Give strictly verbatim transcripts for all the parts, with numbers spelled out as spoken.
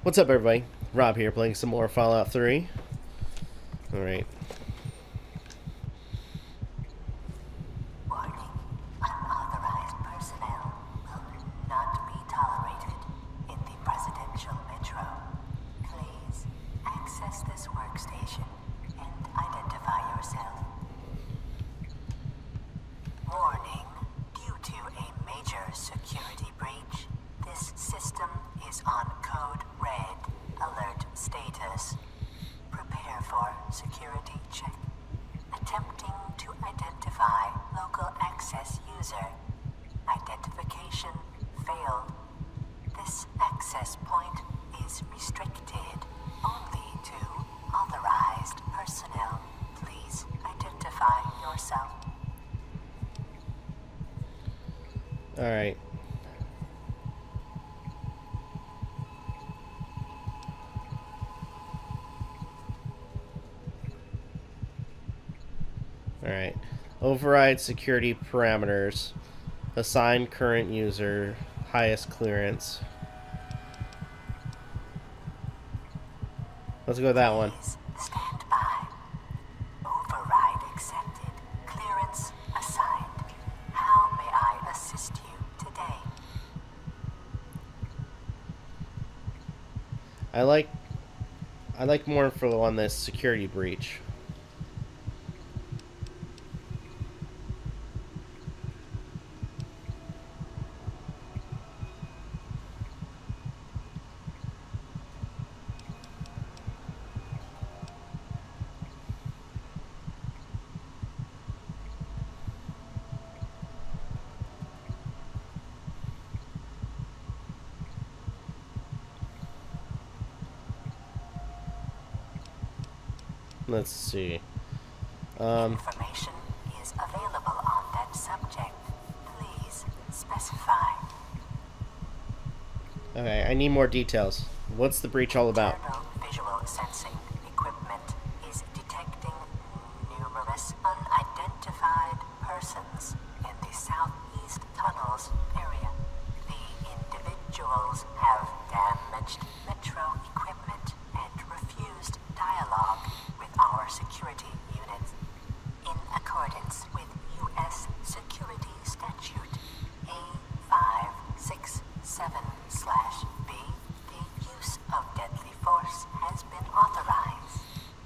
What's up, everybody? Rob here, playing some more Fallout three. Alright. Warning. Unauthorized personnel will not be tolerated in the presidential metro. Please access this workstation and identify yourself. Warning. Due to a major security breach, this system is on code red. Alert status. Prepare for security check. Attempting to identify local access user. Identification failed. This access point is restricted only to authorized personnel. Please identify yourself. Alright. Alright. Override security parameters. Assign current user. Highest clearance. Let's go with that one. Please stand by. Override accepted. Clearance assigned. How may I assist you today? I like I like more info on this security breach. Let's see. Um, Information is available on that subject. Please specify. okay, I need more details. What's the breach all about? Internal visual sensing equipment is detecting numerous unidentified persons in the southeast tunnels area. The individuals have damaged metro equipment and refused dialogue with our security units. In accordance with U S Security Statute A five six seven slash B, the use of deadly force has been authorized.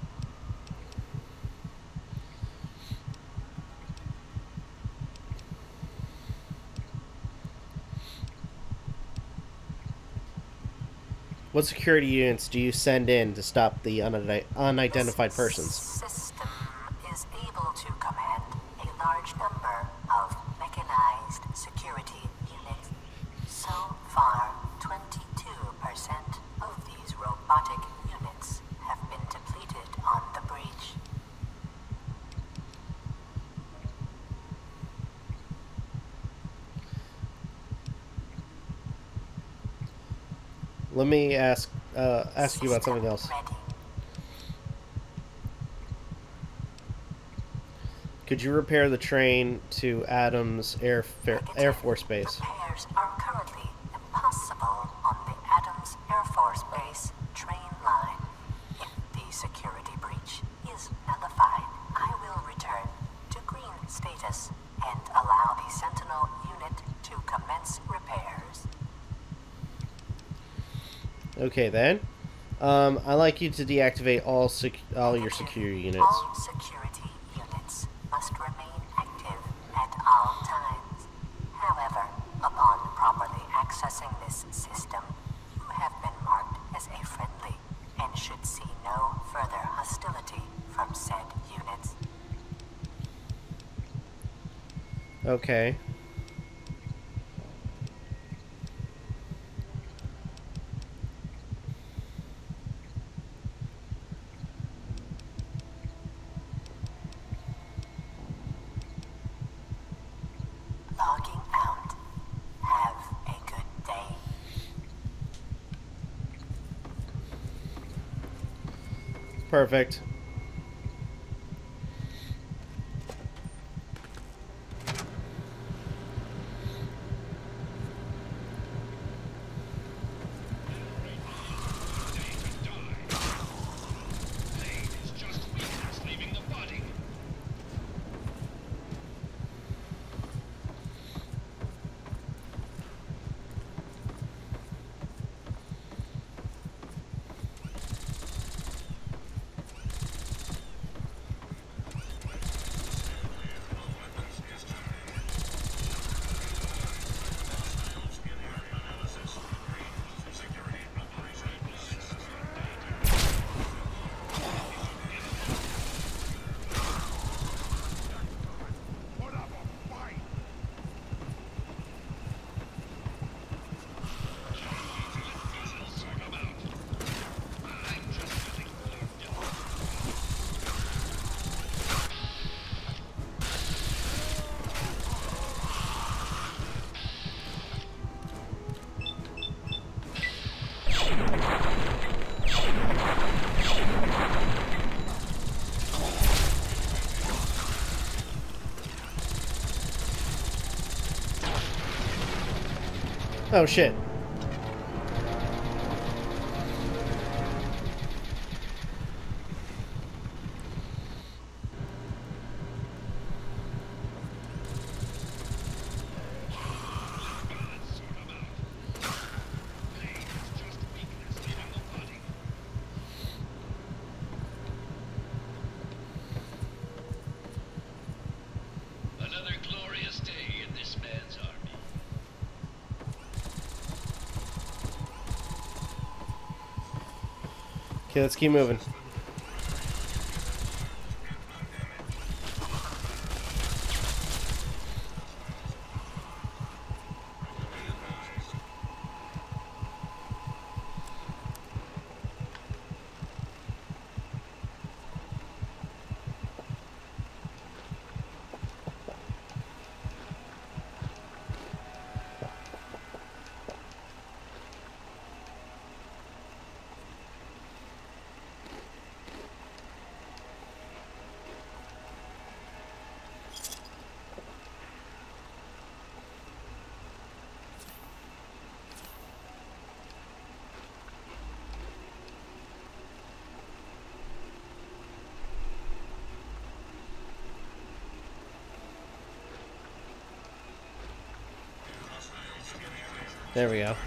What security units do you send in to stop the unide unidentified This persons? system is able to command a large number of mechanized security units. So far, twenty-two percent of these robotic units have been depleted on the breach. Let me ask uh, ask you about something else. Ready. Could you repair the train to Adams Air Fair, Air Force Base? Repairs are currently impossible on the Adams Air Force Base train line. If the security breach is nullified, I will return to green status and allow the Sentinel unit to commence repairs. Okay then. Um, I'd like you to deactivate all sec all your security units. All security units must remain active at all times. However, upon properly accessing this system, you have been marked as a friendly and should see no further hostility from said units. Okay. Logging out. Have a good day. Perfect. Oh shit. Another glorious day in this man's army. Okay, let's keep moving. There we go.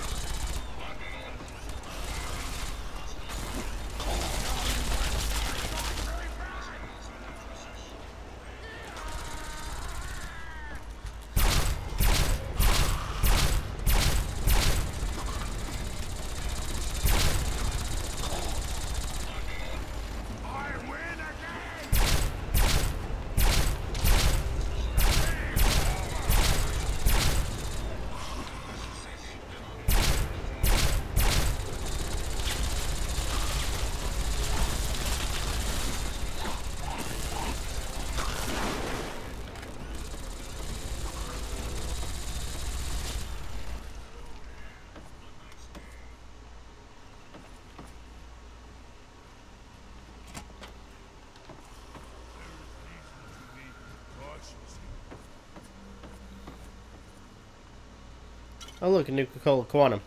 Oh look, a new Coca-Cola Quantum.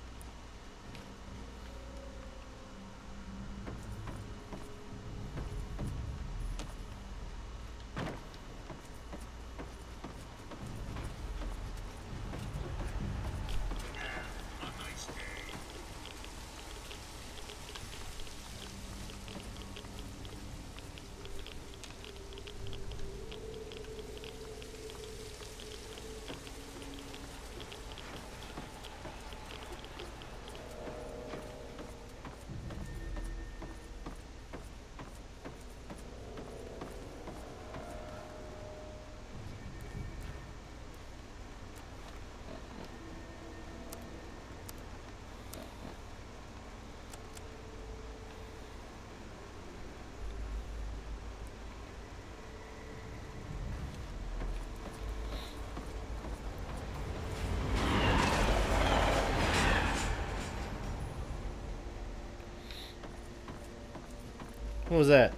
What was that?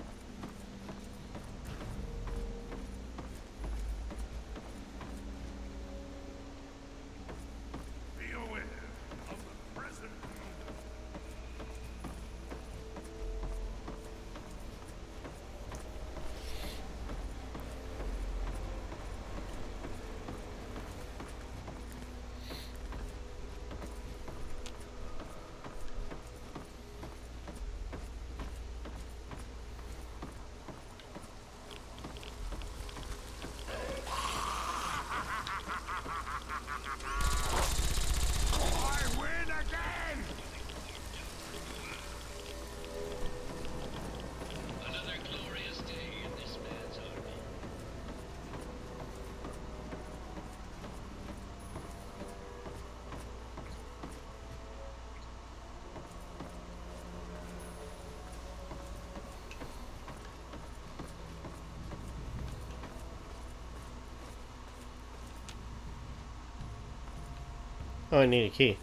Be aware of the present moment. I win again! Another glorious day in this man's army. Oh, I need a key.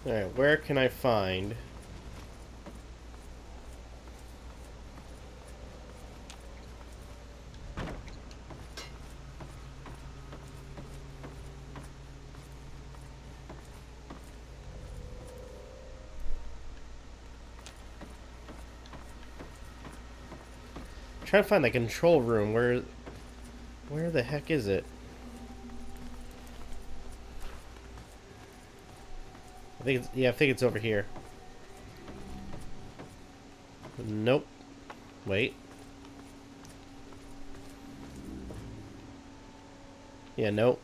Alright, where can I find... Trying to find the control room. Where, where the heck is it? I think it's, yeah, I think it's over here. Nope. Wait. Yeah, nope.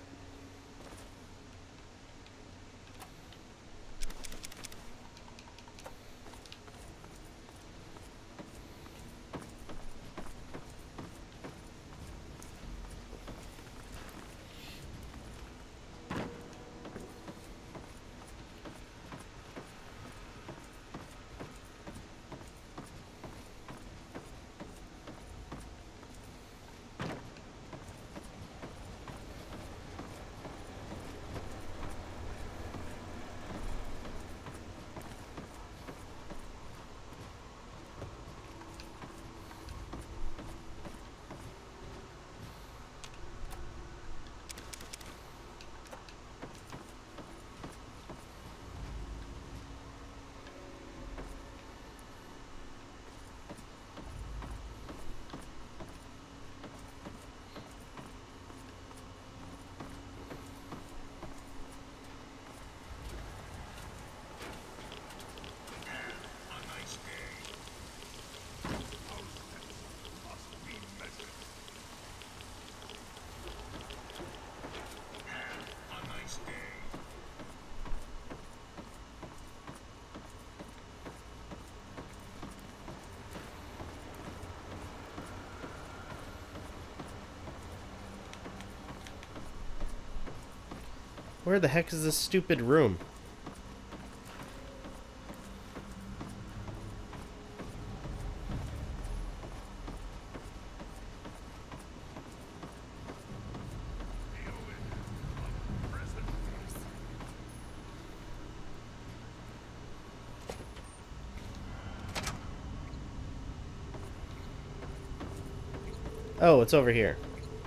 Where the heck is this stupid room? Oh, it's over here.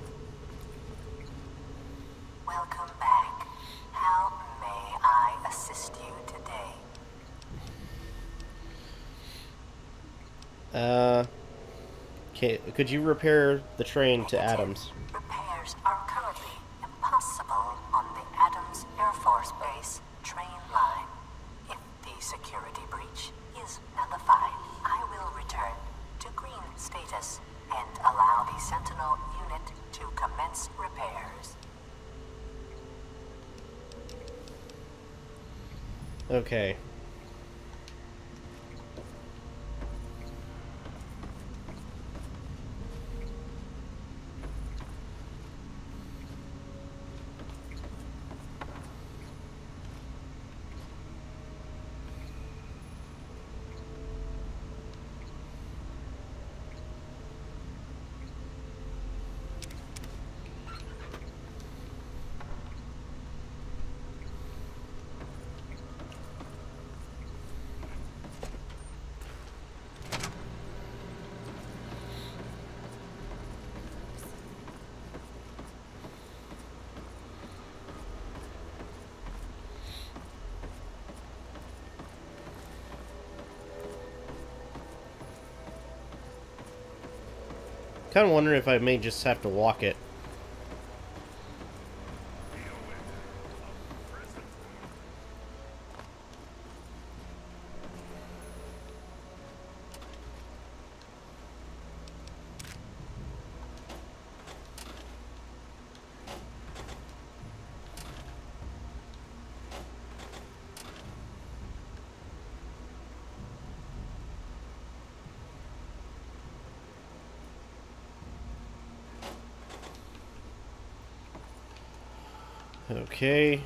Welcome back. How may I assist you today? Uh, okay, could you repair the train to Adams? Repairs are currently impossible on the Adams Air Force Base train line. If the security breach is nullified, I will return to green status and allow the Sentinel unit to commence repairs. Okay. Kind of wondering if I may just have to walk it. Okay.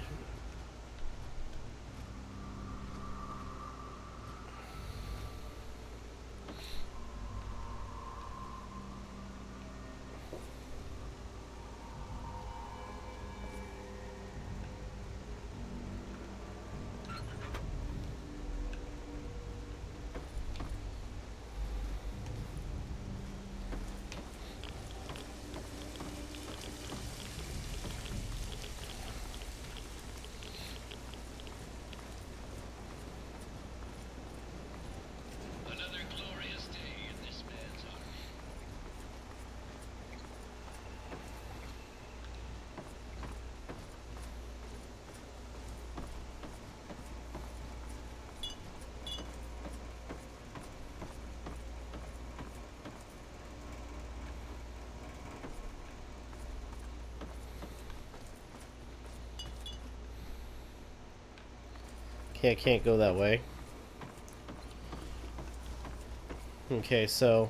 Okay, I can't go that way. Okay, so...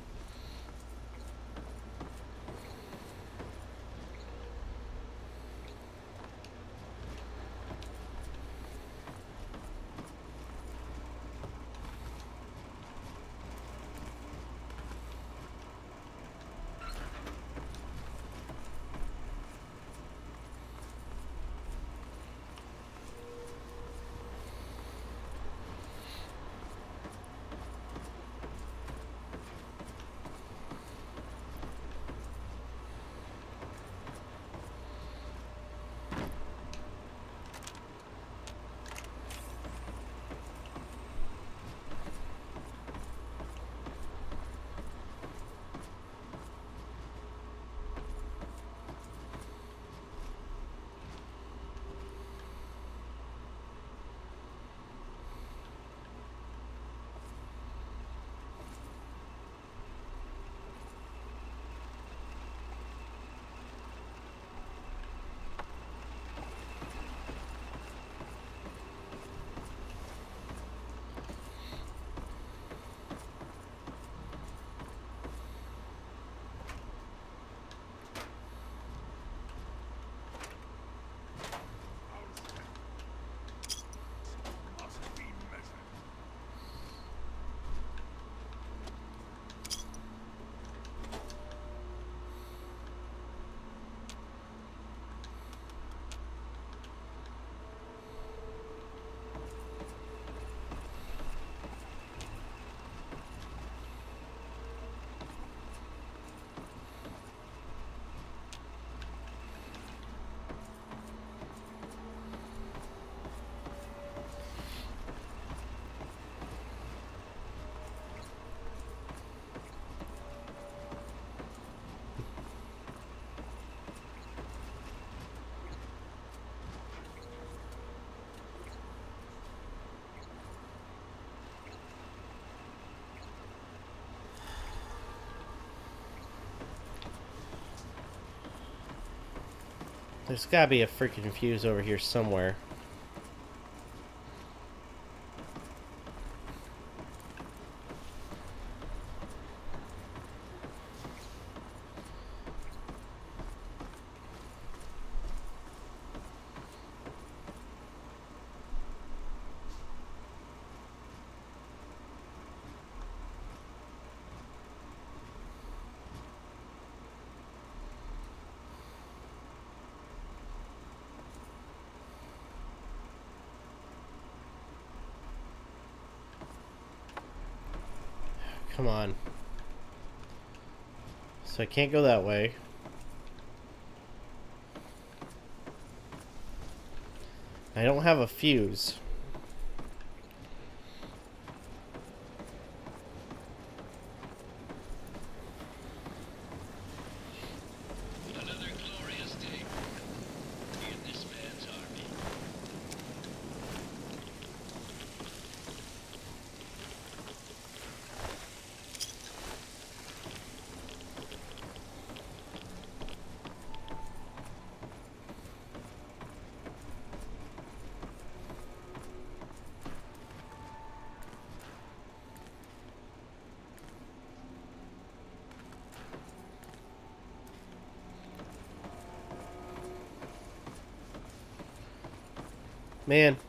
Must be measured. There's gotta be a freaking fuse over here somewhere. Come on. So I can't go that way. I don't have a fuse. Another glorious day in this man's army. Man.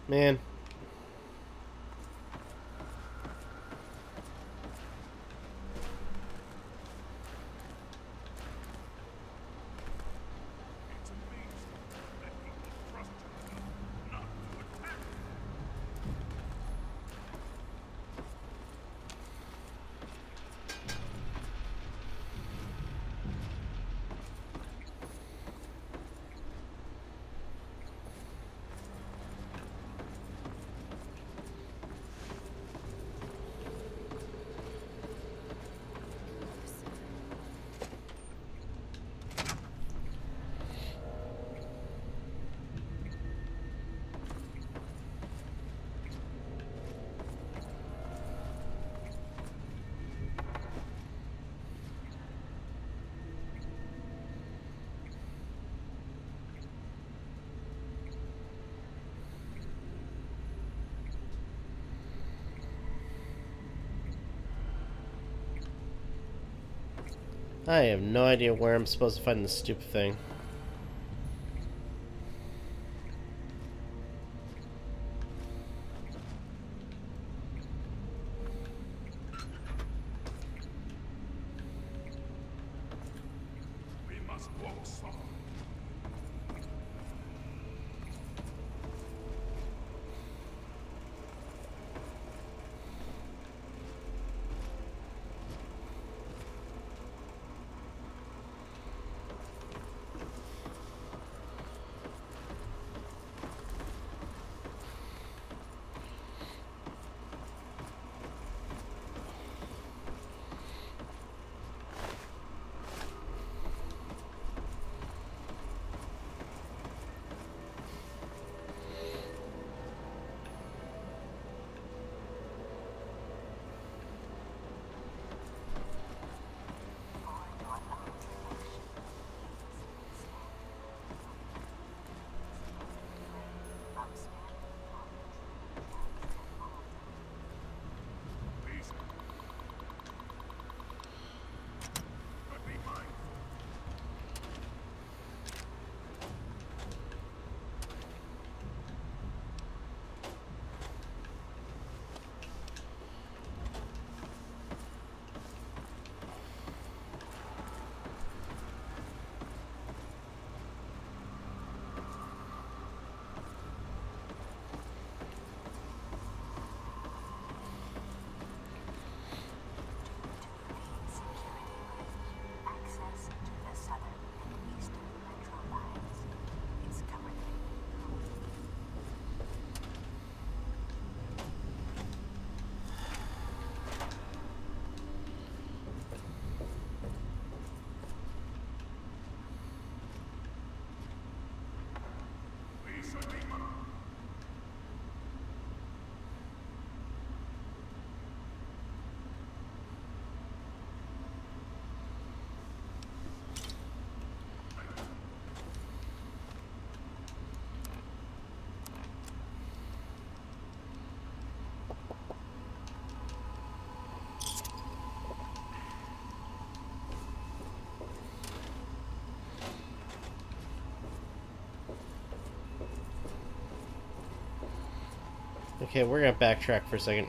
Man. It's amazing that people trust you enough not to attack. I have no idea where I'm supposed to find this stupid thing. We must walk softly. Please. But be mindful. Access to the southern and eastern metro lines is currently We should be mindful. Okay, we're gonna backtrack for a second.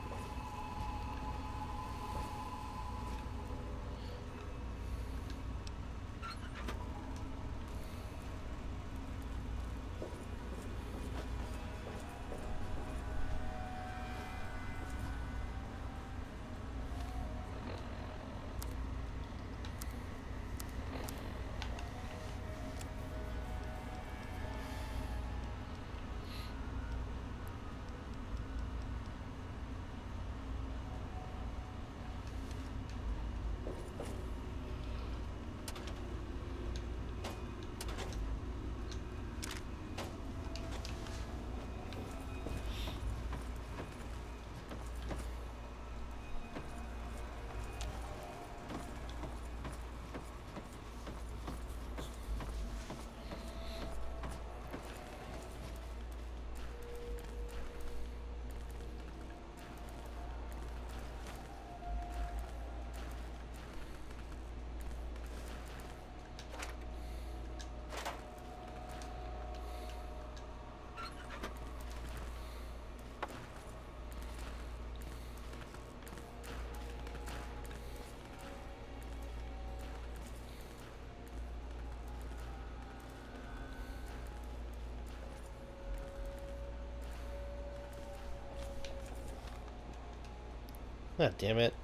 God damn it.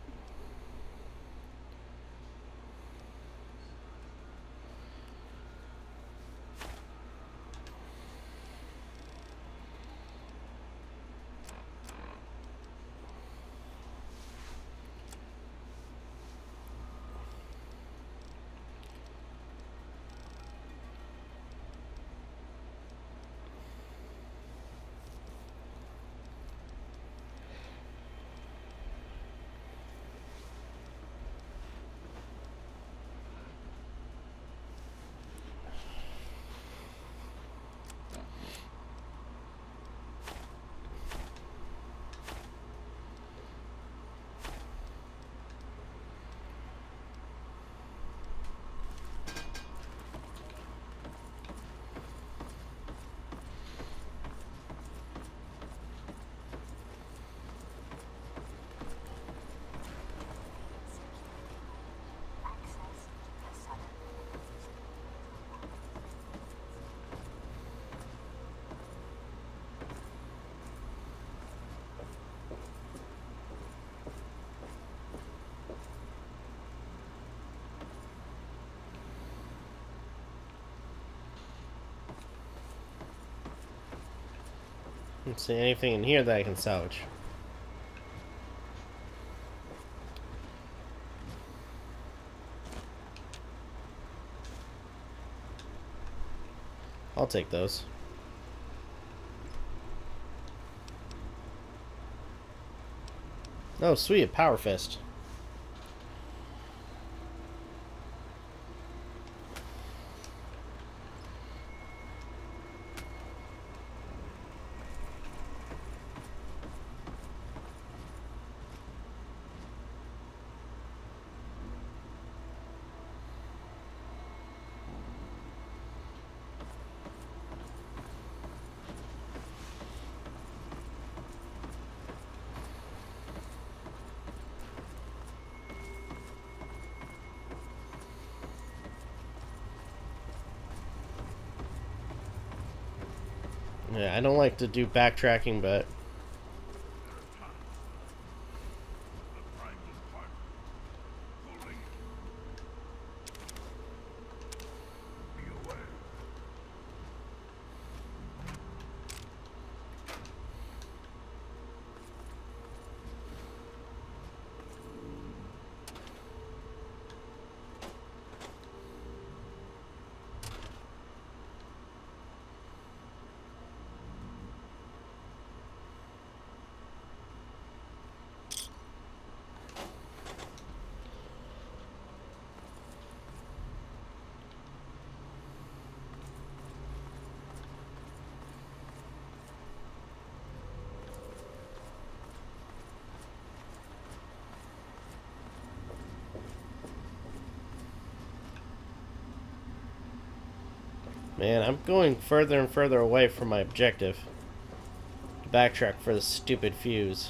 Let's see anything in here that I can salvage. I'll take those. Oh, sweet, a power fist. Yeah, I don't like to do backtracking, but man, I'm going further and further away from my objective. To backtrack for the stupid fuse.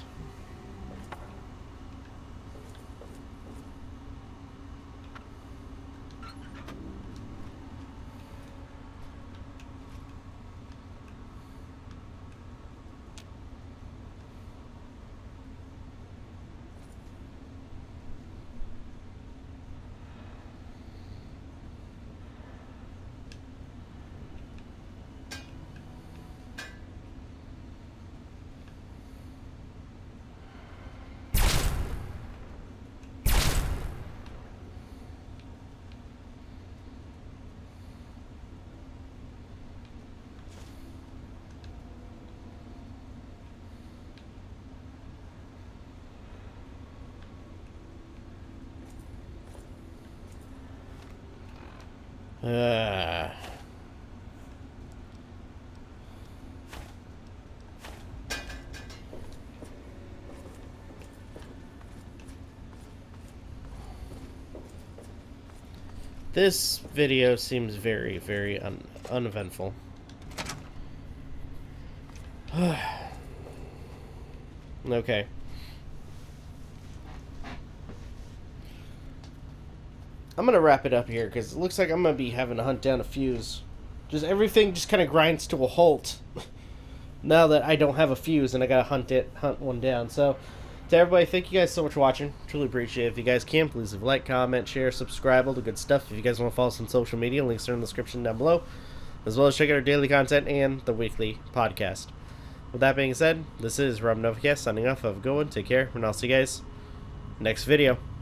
Uh. This video seems very, very un uneventful. Okay. I'm gonna wrap it up here because it looks like I'm gonna be having to hunt down a fuse. Just everything just kind of grinds to a halt now that I don't have a fuse and I gotta hunt it, hunt one down. So, to everybody, thank you guys so much for watching. Truly appreciate it. If you guys can, please leave a like, comment, share, subscribe, all the good stuff. If you guys want to follow us on social media, links are in the description down below, as well as check out our daily content and the weekly podcast. With that being said, this is Rob Novakast signing off. Have a good one, take care, and I'll see you guys next video.